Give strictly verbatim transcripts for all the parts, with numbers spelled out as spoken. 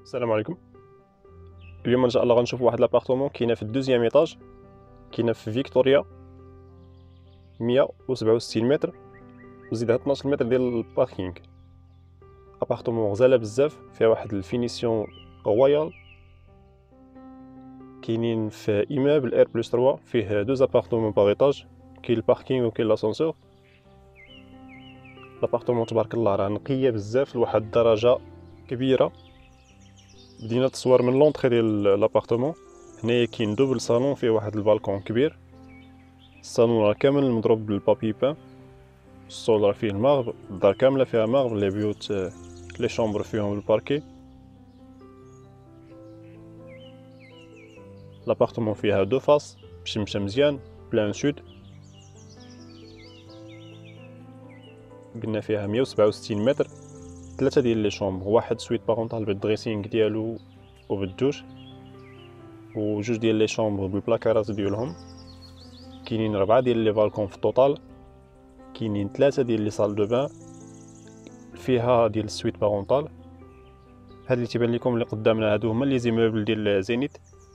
السلام عليكم. اليوم ان شاء الله غنشوف واحد لابارتمون كاينه في الدوزيام ايطاج، كاينه في فيكتوريا، مية وسبعة وستين متر وزيدها اثناش متر ديال الباركينغ. ابارتمون غزاله بزاف، فيها واحد الفينيسيون رويال. كاينين في ايمابل ار بلس ثلاثة، فيه دوز ابارتمون باغ ايطاج، كاين الباركينغ وكاين لاسانسور. لابارتمون تبارك الله راه نقيه بزاف لواحد الدرجه كبيره. بدينا التصوير من لونطري ديال لابارتمون. هنايا كاين دوبل صالون فيه واحد البالكون كبير. الصالون راه كامل مضروب بالبابي بان. السول راه فيه الماغب، الدار كامله فيها ماغب، لي بيوت لي شومبر فيهم الباركي. لابارتمون فيها دو فاس مشمشه مزيان، بلان سود. قلنا فيها مية وسبعة وستين متر، ثلاثه ديال لي شومبر، واحد سويت بارونتال بالدريسينغ ديالو وبالدوش، وجوج ديال لي شومبر بالبلاكارات ديالهم. كاينين ربعه ديال لي بالكون في التوتال. كاينين ثلاثه ديال لي صال دو بان فيها ديال السويت بارونتال. هاد اللي تيبان لكم اللي قدامنا هادو هما لي زيموبل ديال زينيت.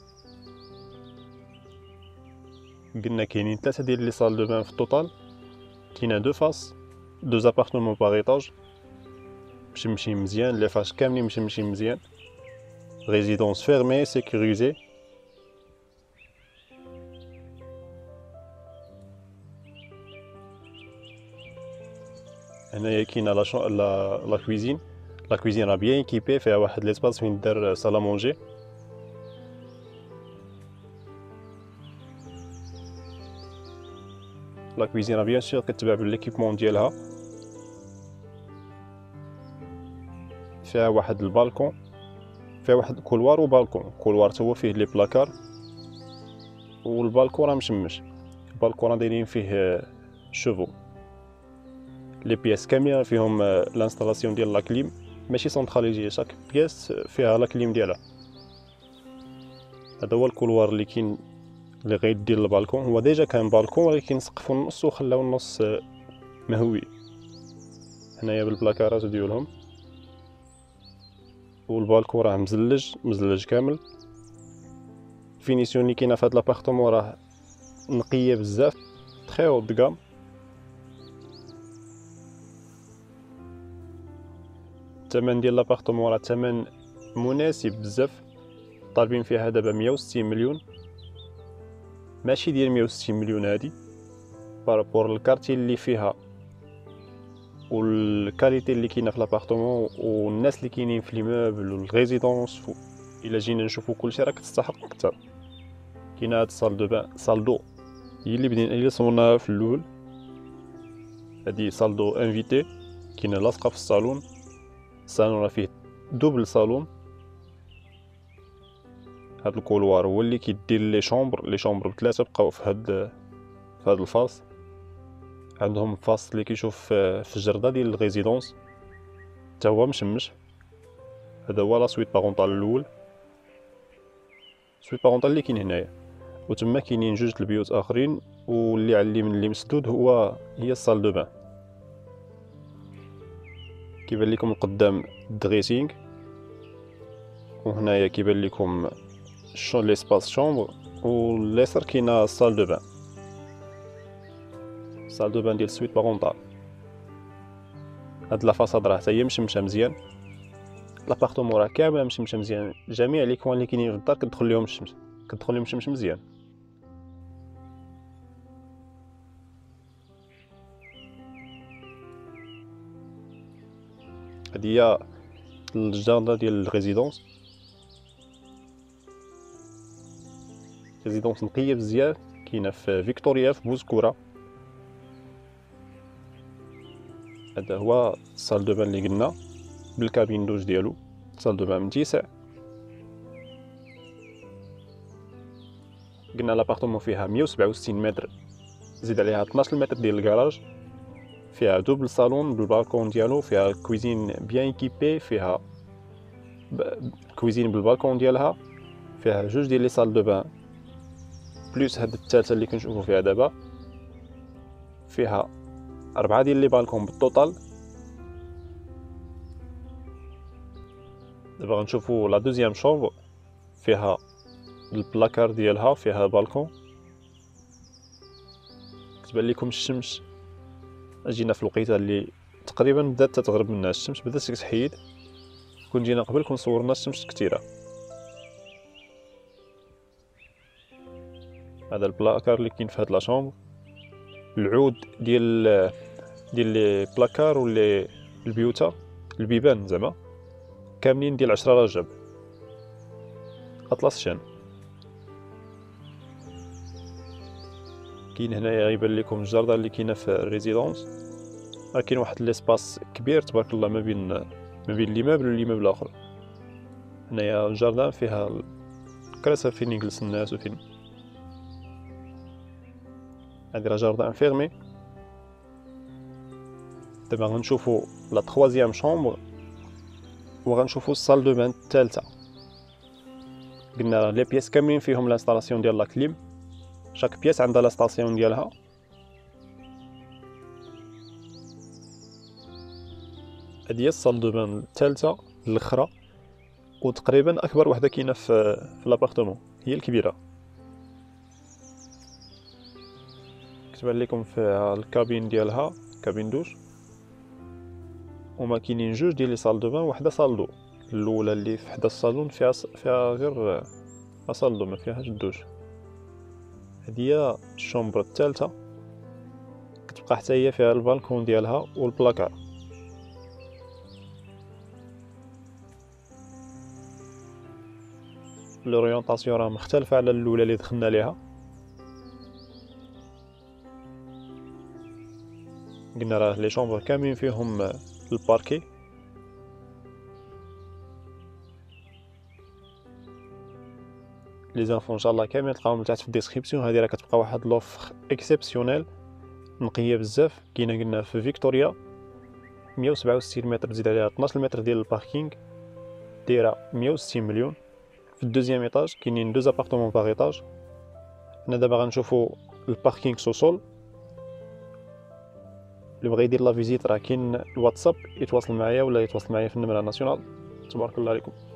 قلنا كاينين ثلاثه ديال لي صال دو بان في التوتال. كاينه دو فاس، دو زابارتمون باغ ايطاج مشمشين مزيان، لي فاش كاملين مشمشين مزيان. ريزيدونس فيرمي سيكوريزي. هنايا كاينه لا شو... لا لا كويزين. لا كويزين راه بيان ايكيبي، فيها واحد ليسباس فين دار سالا مونجي. لا كويزين راه بيان سور كتباع بالليكيبمون ديالها. فيها واحد البالكون، فيها واحد كولوار وبالكون. كولوار تا هو فيه لي بلاكار، والبالكون راه مشمش. البالكون راه دايرين فيه شوفو. لي بياس كاملين فيهم لانستالاسيون ديال لا كليم، ماشي سونطراليزي، شاك بياس فيها لا كليم ديالها. هذا هو الكولوار اللي كاين اللي غيدير البالكون. هو ديجا كان بالكون ولكن سقفو النص وخلاو النص مهوي. هنايا بالبلاكارات ديالهم، والبالكون راه مزلج مزلج كامل. الفينيسيون اللي كاينه في هاد لابارتمون راه نقيه بزاف، تري هو دغام. الثمن ديال لابارتمون راه ثمن مناسب بزاف، طالبين فيها دابا مية وستين مليون. ماشي ديال مية وستين مليون هادي، بارابور الكارتي اللي فيها والكاليتي اللي كاينه في لابارتمون والناس اللي كاينين في ليموبل والريزيدونس. الا جينا نشوفو كلشي راه كتستحق اكثر. كاينه هاد صال دو بان، صال دو هي اللي بدينا اللي صورناها في الاول. هادي صال دو انفيتي، كاينه لاصقه في الصالون. الصالون راه فيه دوبل صالون. هاد الكولوار هو اللي كيدير لي شومبر. لي شومبر بثلاثه بقاو في هاد في هاد الفاس. عندهم فاس اللي كيشوف في الجرده ديال الريزيدونس، حتى هو مشمش. هذا هو لا سويت بارونتال الاول، سويت بارونتال اللي كاين هنايا. وتما كاينين جوج البيوت اخرين، واللي على اليمين اللي مسدود هو هي الصال دو بان. كيبان لكم القدام الدريسينغ، وهنايا كيبان لكم شو ليسباس شومبر، واليسار كاينه الصال دو بان. الصال دو بان ديال سويت بارونتال. هاد لا فاصاد راه حتى هي مشمشه مزيان. لابارتمون راه كامله مشمشه مزيان، جميع لي كوان اللي كاينين في الدار كتدخل لهم الشمس، كتدخل لهم الشمس مزيان. هادي هي الجاردة ديال الريزيدونس. ريزيدونس نقيه بزاف، كاينه في فيكتوريا في بوزكورة. هذا هو الصال دو بان اللي قلنا بالكابين دوج ديالو. صال دو بان متيسع. قلنا لابارتمون فيها مية وسبعة وستين متر، زيد عليها اثناش متر ديال الكراج. فيها دوبل صالون بالبالكون ديالو، فيها كويزين بيان ايكيبي، فيها كويزين بالبالكون ديالها، فيها جوج ديال لي صال دو بان بلوس هاد الثالثه اللي كنشوفو فيها دابا. فيها أربعة ديال لي بالكون بالتوتال. دابا غنشوفوا لا دوزيام شومبر فيها البلاكار ديالها، فيها بالكون. كتبان لكم الشمس، جينا في الوقيته اللي تقريبا بدات تتغرب منها الشمس، بدات كتحيد. كون جينا قبل كون صورنا الشمس كثيره. هذا البلاكار اللي كاين في هاد لا شومبر، العود ديال ديال لي بلاكار ولا البيوتا البيبان زعما كاملين ديال عشرة رجب اطلس شان. كاين هنايا غيبان لكم الجردة اللي كاينه في الريزيدونس، راه كاين واحد ليسباس كبير تبارك الله ما بين ما بين ليمابل والليمابل الاخر. هنايا الجردان فيها الكراسه فين يجلس الناس وفين. هادي راه جاردان فيرمي. دابا غنشوفو لا تخوازيام شومبر وغنشوفو الصال دو بان الثالثه. قلنا لي بياس كاملين فيهم لانستالاسيون ديال لا كليم، شاك بياس عندها لا ستاسيون ديالها. هادي هي الصال دو بان الثالثه الاخرى، وتقريبا اكبر وحده كاينه في في لابارتمون، هي الكبيره. كتبان لكم في الكابين ديالها، كابين دوش. وما كاينين جوج ديال لي صال دو بان، وحده صال دو. الاولى اللي في حدا الصالون فيها فيها غير صال دو، ما فيهاش الدوش. هادي هي الشومبر الثالثه، كتبقى حتى هي فيها البالكون ديالها والبلاكار. لوريونطاسيون راه مختلفه على الاولى اللي دخلنا ليها. قلنا راه لي شومبر كاملين فيهم الباركي. لي زانفون ان شاء الله كاملين تلقاوهم تحت في الديسكريبسيون. هذه راه كتبقى واحد لوفر اكسيبسيونيل نقيه بزاف. كاينه قلنا في فيكتوريا مية وسبعة وستين متر، تزيد عليها اثناش متر ديال الباركينغ، دايره مية وستين مليون. في الدوزيام ايطاج كاينين دوز ابارتمون باغ ايطاج. حنا دابا غنشوفوا الباركينغ سو سول. اللي بغى يدير لا فيزيت راه كاين الواتساب يتواصل معايا ولا يتواصل معايا في النمره ناسيونال. تبارك الله عليكم.